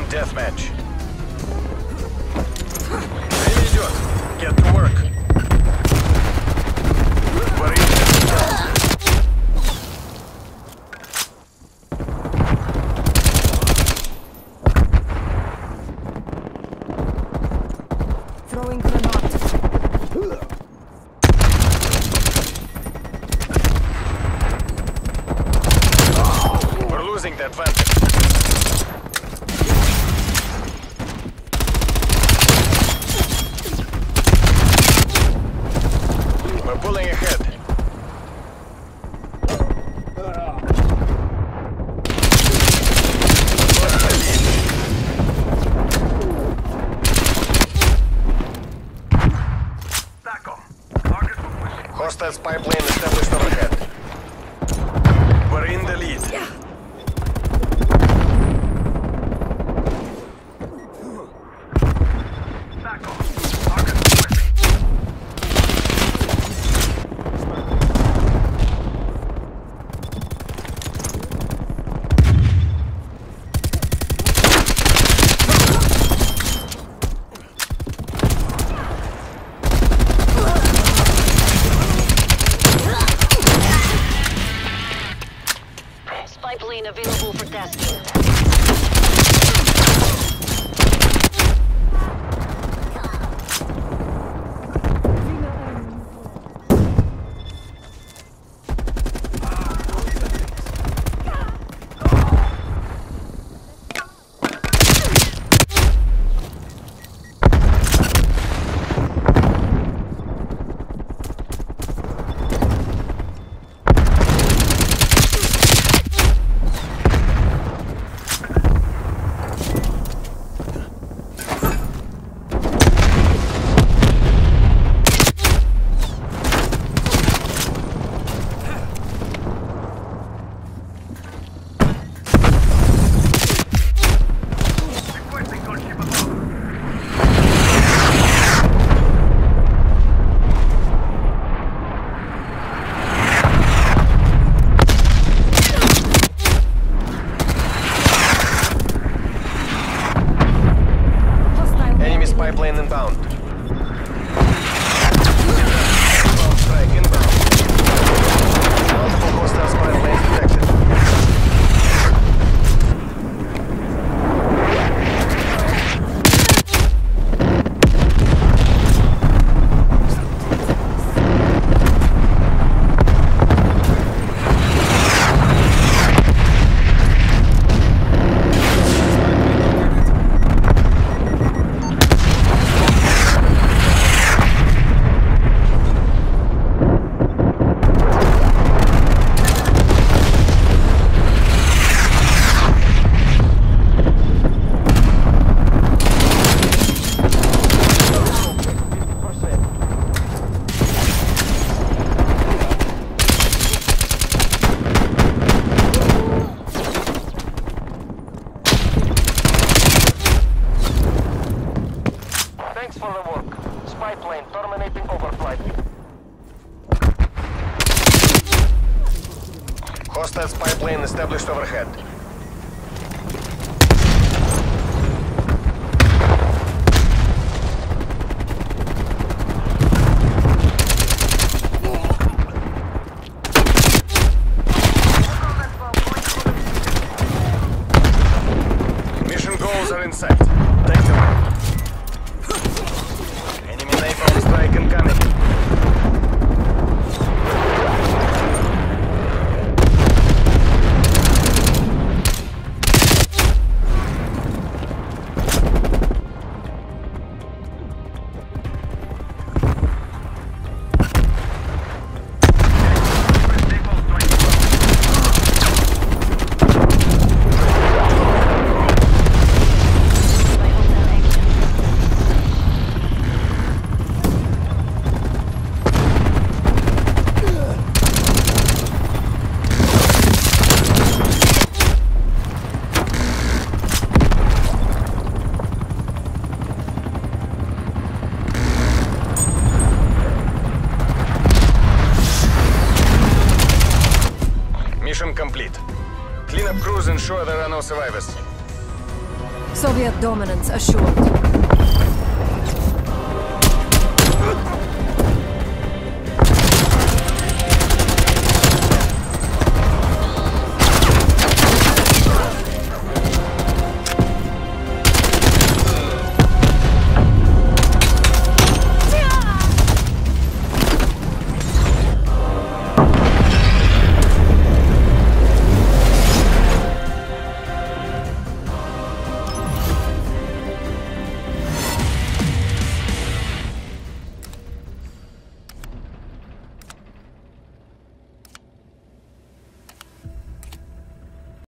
deathmatch. Время идет. Get to work. Throwing grenade. We're losing the advantage. We're pulling ahead. Hostile spy plane established overhead. We're in the lead. Pipeline available for testing. Pipeline inbound. Strike inbound. Multiple hostile spy planes detected. Thanks for the work. Spy plane terminating overflight. Hostile spy plane established overhead. Mission goals are in sight. Take them. Enemy napalm strike incoming. Mission complete. Clean up crews, ensure there are no survivors. Soviet dominance assured.